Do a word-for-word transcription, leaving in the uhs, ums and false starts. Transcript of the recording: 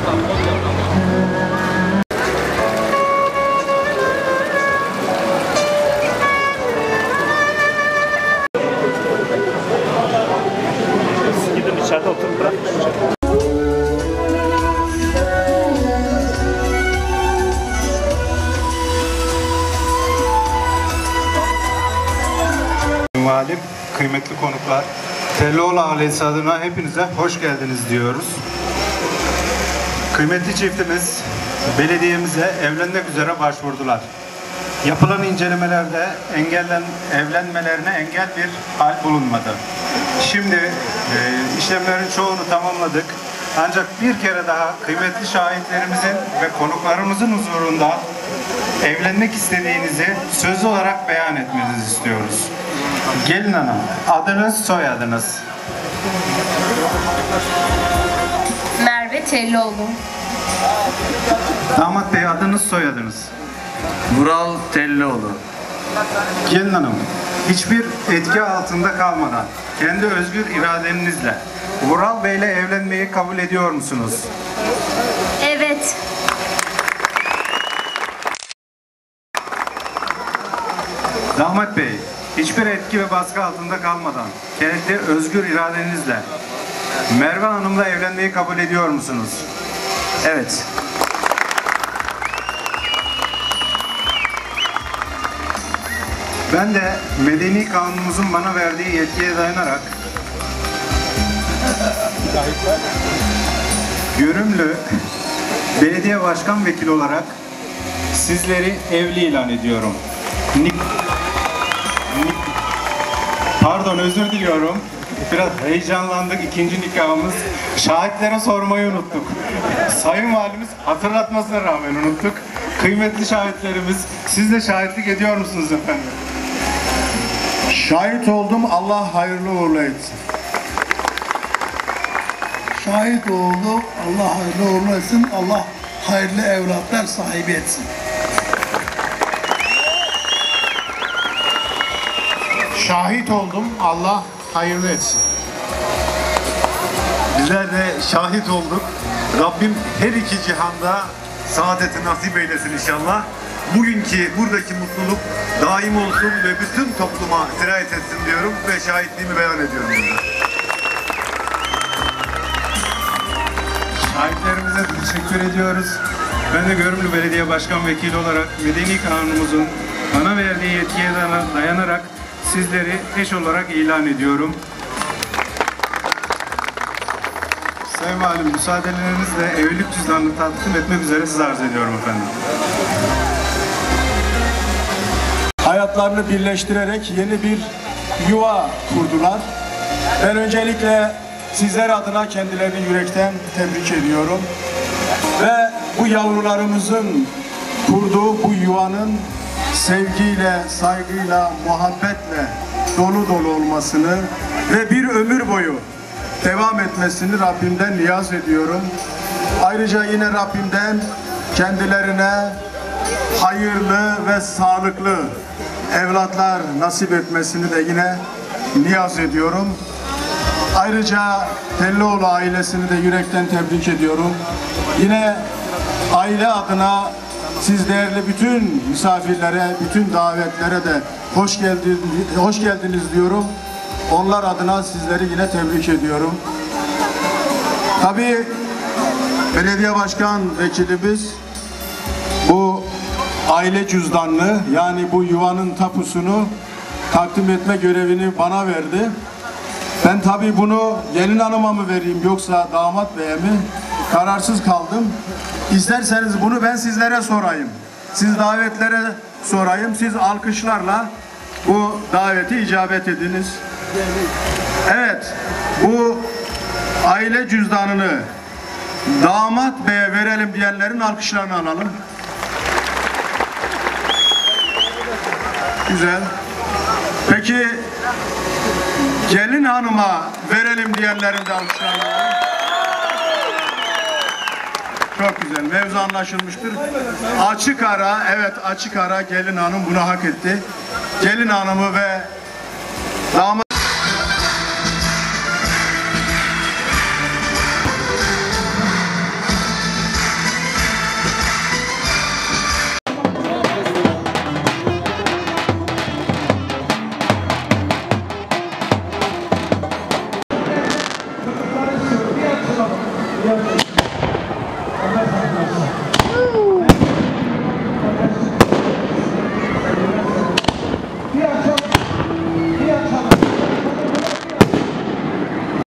Gidin içeride oturup bırakın. Valim, kıymetli konuklar, Telloğlu ailesi adına hepinize hoş geldiniz diyoruz. Kıymetli çiftimiz belediyemize evlenmek üzere başvurdular. Yapılan incelemelerde engellen, evlenmelerine engel bir hal bulunmadı. Şimdi e, işlemlerin çoğunu tamamladık. Ancak bir kere daha kıymetli şahitlerimizin ve konuklarımızın huzurunda evlenmek istediğinizi sözlü olarak beyan etmenizi istiyoruz. Gelin hanım, adınız, soyadınız? Merve Telloğlu. Damat bey, adınız, soyadınız? Vural Telloğlu. Gelin hanım, hiçbir etki altında kalmadan kendi özgür iradenizle Vural Bey ile evlenmeyi kabul ediyor musunuz? Evet. Damat bey, hiçbir etki ve baskı altında kalmadan kendi özgür iradenizle Merve Hanım'la evlenmeyi kabul ediyor musunuz? Evet. Ben de medeni kanunumuzun bana verdiği yetkiye dayanarak Görümlü Belediye Başkan Vekili olarak sizleri evli ilan ediyorum. Nik Nik Pardon, özür diliyorum. Biraz heyecanlandık. İkinci nikahımız. Şahitlere sormayı unuttuk. Sayın Valimiz hatırlatmasına rağmen unuttuk. Kıymetli şahitlerimiz, siz de şahitlik ediyor musunuz efendim? Şahit oldum, Allah hayırlı uğurlu etsin. Şahit oldum, Allah hayırlı uğurlu etsin, Allah hayırlı evlatlar sahibi etsin. Şahit oldum, Allah hayırlı etsin. Bizler de şahit olduk. Rabbim her iki cihanda saadeti nasip eylesin inşallah. Bugünkü buradaki mutluluk daim olsun ve bütün topluma sirayet etsin diyorum ve şahitliğimi beyan ediyorum burada. Şahitlerimize teşekkür ediyoruz. Ben de Görümlü Belediye Başkan Vekili olarak medeni kanunumuzun bana verdiği yetkiye dayanarak sizleri eş olarak ilan ediyorum. Sayın Valim, müsaadelerinizle evlilik cüzdanını takdim etmek üzere size arz ediyorum efendim. Hayatlarını birleştirerek yeni bir yuva kurdular. Ben öncelikle sizler adına kendilerini yürekten tebrik ediyorum. Ve bu yavrularımızın kurduğu bu yuvanın sevgiyle, saygıyla, muhabbetle dolu dolu olmasını ve bir ömür boyu devam etmesini Rabbimden niyaz ediyorum. Ayrıca yine Rabbimden kendilerine hayırlı ve sağlıklı evlatlar nasip etmesini de yine niyaz ediyorum. Ayrıca Telloğlu ailesini de yürekten tebrik ediyorum. Yine aile adına siz değerli bütün misafirlere, bütün davetlere de hoş geldiniz, hoş geldiniz diyorum. Onlar adına sizleri yine tebrik ediyorum. Tabii belediye başkan vekilimiz bu aile cüzdanını, yani bu yuvanın tapusunu takdim etme görevini bana verdi. Ben tabii bunu gelin hanıma mı vereyim yoksa damat beye mi kararsız kaldım. İsterseniz bunu ben sizlere sorayım. Siz davetlere sorayım. Siz alkışlarla bu daveti icabet ediniz. Evet, bu aile cüzdanını damat beye verelim diyenlerin alkışlarını alalım. Güzel. Peki gelin hanıma verelim diyenlerin de alkışlarını alalım. Çok güzel. Mevzu anlaşılmıştır. Açık ara, evet açık ara gelin hanım bunu hak etti. Gelin hanımı ve damat